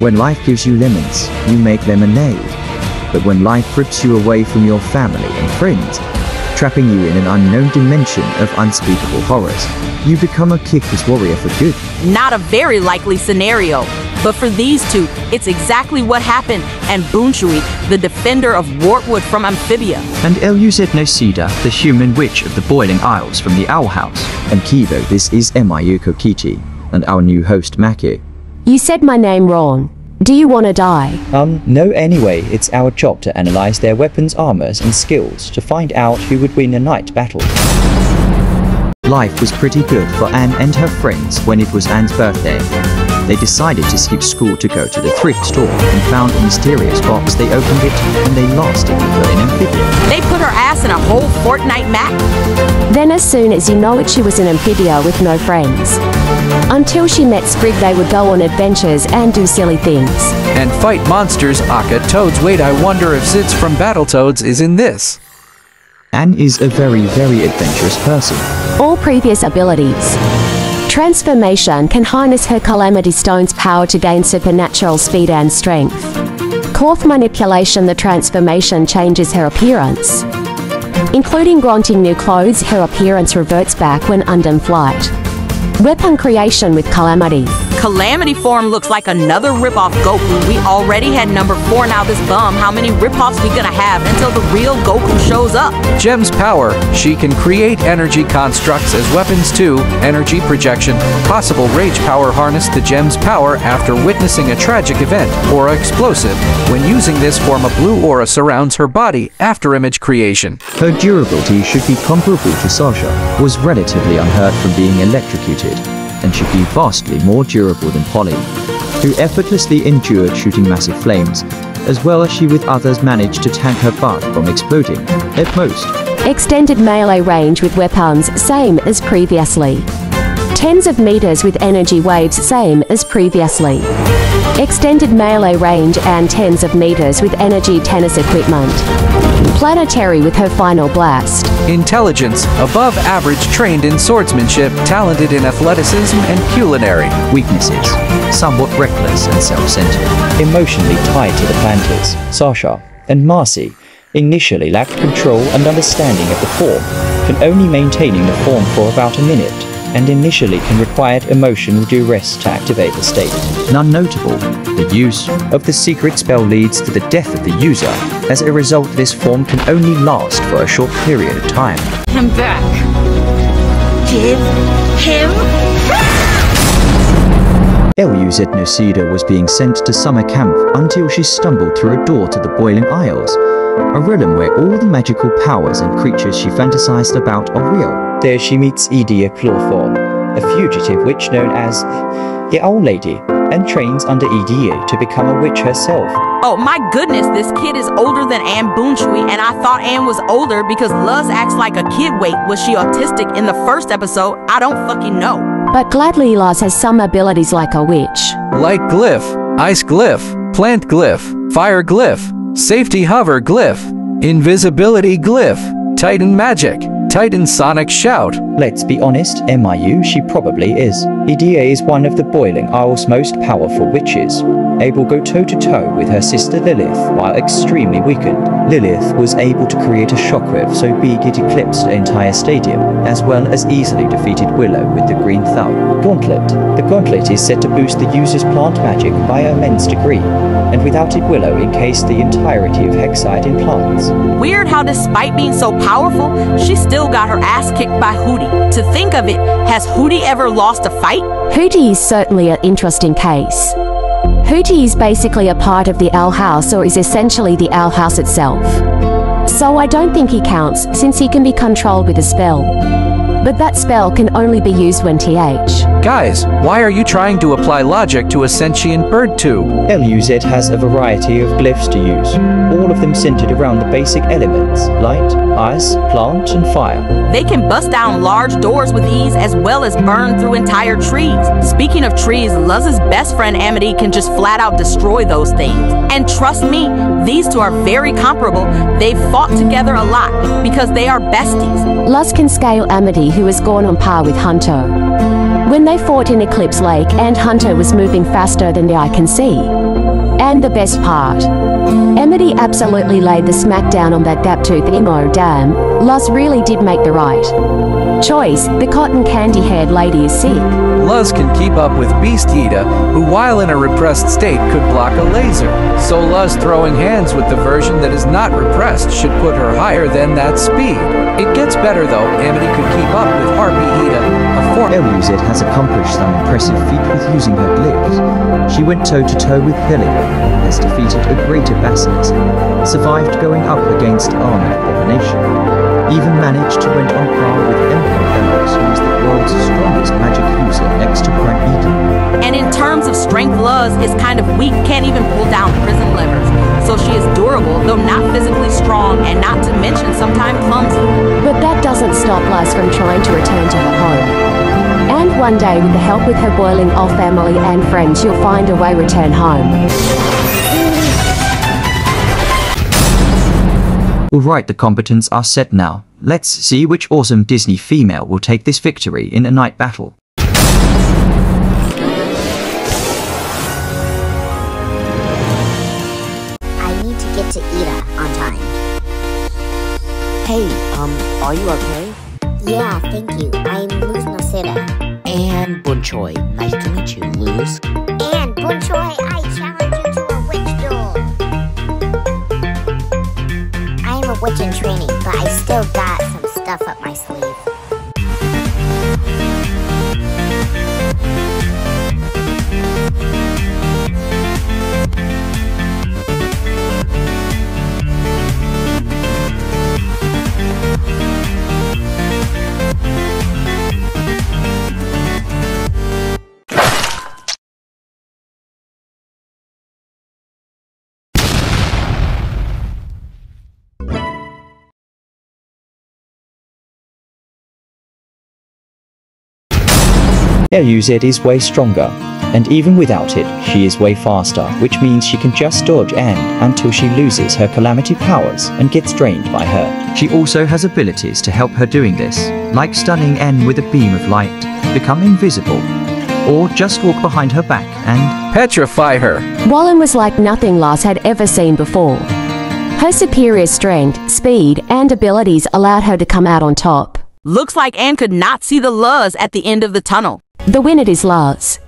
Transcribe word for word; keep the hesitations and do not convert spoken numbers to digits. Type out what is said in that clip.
When life gives you lemons, you make lemonade. But when life rips you away from your family and friends, trapping you in an unknown dimension of unspeakable horrors, you become a kick-ass warrior for good. Not a very likely scenario, but for these two, it's exactly what happened, and Boonchuy, the defender of Wartwood from Amphibia. And Noceda, the human witch of the Boiling Isles from the Owl House. And Kivo, this is Miyu Kokichi, and our new host Maki. You said my name wrong. Do you want to die? Um, no anyway, it's our job to analyze their weapons, armors, and skills to find out who would win a night battle. Life was pretty good for Anne and her friends when it was Anne's birthday. They decided to skip school to go to the thrift store and found a mysterious box. They opened it and they lost it with her in Amphibia. They put her ass in a whole Fortnite map? Then as soon as you know it, she was in Amphibia with no friends. Until she met Sprig, they would go on adventures and do silly things. And fight monsters. Aka Toads. Wait, I wonder if Zitz from Battletoads is in this. Anne is a very, very adventurous person. All previous abilities. Transformation can harness her Calamity Stone's power to gain supernatural speed and strength. Cloth manipulation, the transformation changes her appearance. Including granting new clothes, her appearance reverts back when undone flight. Weapon creation with Calamity. Calamity form looks like another ripoff Goku. We already had number four, now this bum. How many ripoffs we gonna have until the real Goku shows up? Gem's power. She can create energy constructs as weapons too. Energy projection. Possible rage power. Harness the gem's power after witnessing a tragic event or explosive. When using this form, a blue aura surrounds her body after image creation. Her durability should be comparable to Sasha, was relatively unhurt from being electrocuted, and should be vastly more durable than Polly, who effortlessly endured shooting massive flames, as well as she with others managed to tank her butt from exploding, at most. Extended melee range with weapons, same as previously. Tens of meters with energy waves, same as previously. Extended melee range and tens of meters with energy tennis equipment. Planetary with her final blast. Intelligence, above average, trained in swordsmanship, talented in athleticism and culinary. Weaknesses, somewhat reckless and self-centered. Emotionally tied to the planters, Sasha and Marcy initially lacked control and understanding of the form, can only maintaining the form for about a minute, and initially can require emotional duress to activate the state. None notable. The use of the secret spell leads to the death of the user. As a result, this form can only last for a short period of time. I'm back. Give him L U Z Noceda was being sent to summer camp until she stumbled through a door to the Boiling Isles, a realm where all the magical powers and creatures she fantasized about are real. There she meets Edea Clawthorn, a fugitive witch known as the Owl Lady, and trains under Edea to become a witch herself. Oh my goodness, this kid is older than Anne Boonchuy, and I thought Anne was older because Luz acts like a kid. Wait, was she autistic in the first episode? I don't fucking know. But gladly Luz has some abilities like a witch. Light glyph, ice glyph, plant glyph, fire glyph, safety hover glyph, invisibility glyph, Titan magic, Titan sonic shout. Let's be honest, M I U, she probably is. Edea is one of the Boiling Isles' most powerful witches, able to go toe-to-toe with her sister Lilith while extremely weakened. Lilith was able to create a shockwave so big it eclipsed the entire stadium, as well as easily defeated Willow with the green thumb. Gauntlet. The gauntlet is said to boost the user's plant magic by an immense degree, and without it Willow encased the entirety of Hexite in plants. Weird how despite being so powerful, she still got her ass kicked by Hootie. To think of it, has Hootie ever lost a fight? Hootie is certainly an interesting case. Hootie is basically a part of the Owl House, or is essentially the Owl House itself. So I don't think he counts, since he can be controlled with a spell. But that spell can only be used when T H. Guys, why are you trying to apply logic to a sentient bird tube? L U Z has a variety of glyphs to use, all of them centered around the basic elements, light, ice, plant, and fire. They can bust down large doors with ease, as well as burn through entire trees. Speaking of trees, Luz's best friend Amity can just flat out destroy those things. And trust me, these two are very comparable. They've fought together a lot, because they are besties. Luz can scale Amity, who has gone on par with Hunter. When they fought in Eclipse Lake and Hunter was moving faster than the eye can see, And the best part, Amity absolutely laid the smackdown on that gap-tooth emo. Damn, Luz really did make the right choice. The cotton candy-haired lady is sick. Luz can keep up with Beast Eater, who while in a repressed state could block a laser. So Luz throwing hands with the version that is not repressed should put her higher than that speed. It gets better though. Amity could keep up with Harpy Eater, a form. L U Z has accomplished some impressive feat with using her glyphs. She went toe-to-toe with Billy, has defeated a greater basilisk, survived going up against armored abomination, even managed to went on par with Emperor Emerus, who is the world's strongest magic user next to Grand Eden. And in terms of strength, Luz is kind of weak, can't even pull down prison levers. So she is durable, though not physically strong, and not to mention sometimes clumsy. But that doesn't stop Luz from trying to return to her home. And one day, with the help with her boiling old family and friends, she'll find a way return home. Alright, the combatants are set now. Let's see which awesome Disney female will take this victory in a night battle. I need to get to Ida on time. Hey, um, are you okay? Yeah, thank you. I'm Luz Noceda. And Boonchuy. Nice to meet you, Luz. And Boonchuy, I challenge you to a witch duel. I am a witch in training, but I still got some stuff up my sleeve. L U Z is way stronger, and even without it, she is way faster, which means she can just dodge and until she loses her calamity powers and gets drained by her. She also has abilities to help her doing this, like stunning N with a beam of light, become invisible, or just walk behind her back and Petrify her. Wallen was like nothing Luz had ever seen before. Her superior strength, speed, and abilities allowed her to come out on top. Looks like Anne could not see the Luz at the end of the tunnel. The winner is Luz.